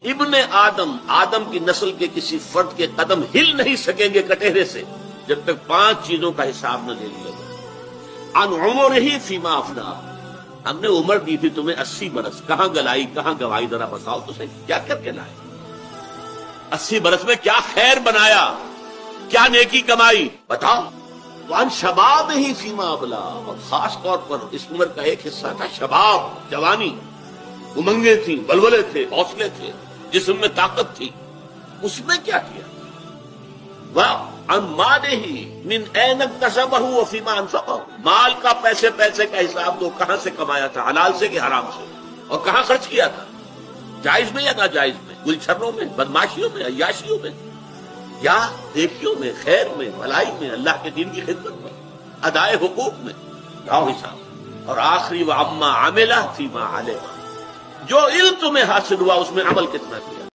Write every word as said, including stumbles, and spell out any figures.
ابن آدم آدم کی نسل کے کسی فرد کے قدم ہل نہیں سکیں گے کٹہرے سے جب تک پانچ چیزوں کا حساب نہ لے لیا جائے۔ ان عمرہ فیما افنا، ہم نے عمر دی تھی تمہیں اسی برس، کہاں گلائی کہاں گوائی، ذرا بتاؤ تو صحیح کیا کر کے لائے؟ اسی برس میں کیا خیر بنایا، کیا نیکی کمائی، بتاؤ۔ وان شباب ہی فیما ابلا، اور خاص طور پر اس عمر کا ایک حصہ تھا شباب، جوانی، امنگیں تھیں، بلبلے تھے، حوصلے تھے، جسم میں طاقت تھی، اس میں کیا کیا؟ وَعَنْ مَالِهِ مِنْ أَيْنَ اكْتَسَبَهُ وَفِيمَا أَنْفَقَهُ، مال کا پیسے پیسے کا حساب دو، کہاں سے کمایا تھا، حلال سے کہ حرام سے، اور کہاں خرچ کیا تھا، جائز میں یا ناجائز میں، گلچھروں میں، بدماشیوں میں، عیاشیوں میں، یا نیکیوں میں، خیر میں، بھلائی میں، اللہ کے دین کی خدمت میں، ادائے حقوق میں، لاؤ حساب۔ اور آخری وَعَمَّا عَمِلَ فِيمَا عَلِمَ، جو علم تمہیں حاصل ہوا اس میں عمل کتنا کیا۔